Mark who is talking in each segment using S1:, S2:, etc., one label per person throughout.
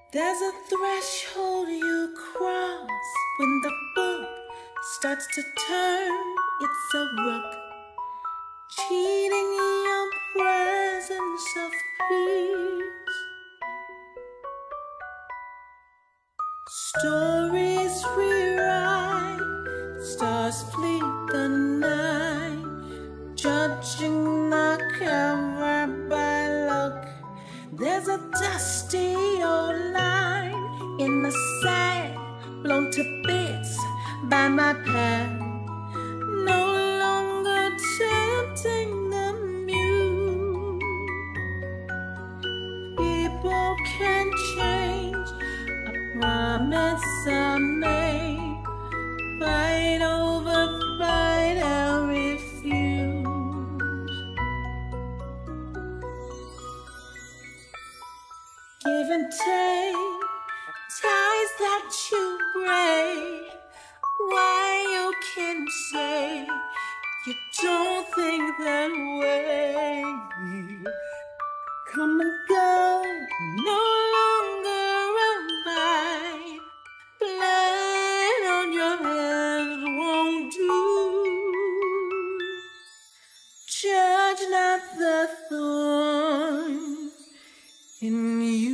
S1: There's a threshold you cross when the book starts to turn. It's a rook cheating your presence of peace. Stories rewrite, stars fleet the night, judging the cover by look. There's a dusty old line in the sand, blown to bits by my path, no longer tempting the muse. People can change, a promise I made, fight over fight I refuse. Give and take, ties that you break. Why you can say you don't think that way? Come and go, no longer abide. Blood on your hands won't do. Judge not the thorn in you.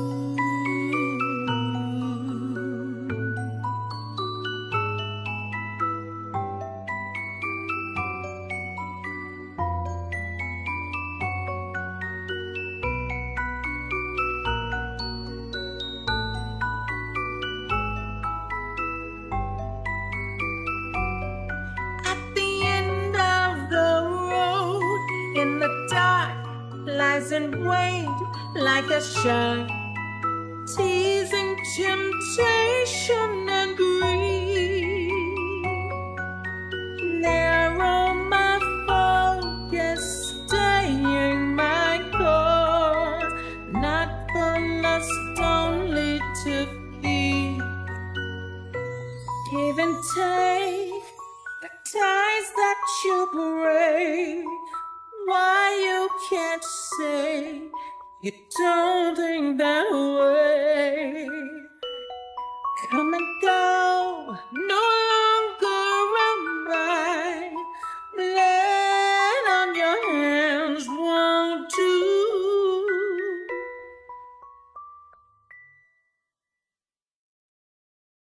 S1: At the end of the road, in the dark, lies in wait like a shark, teasing temptation and greed. Narrow my focus, staying my course, not for lust only to feed. Give and take, the ties that you break. Why you can't say you don't think that way? Come and go, no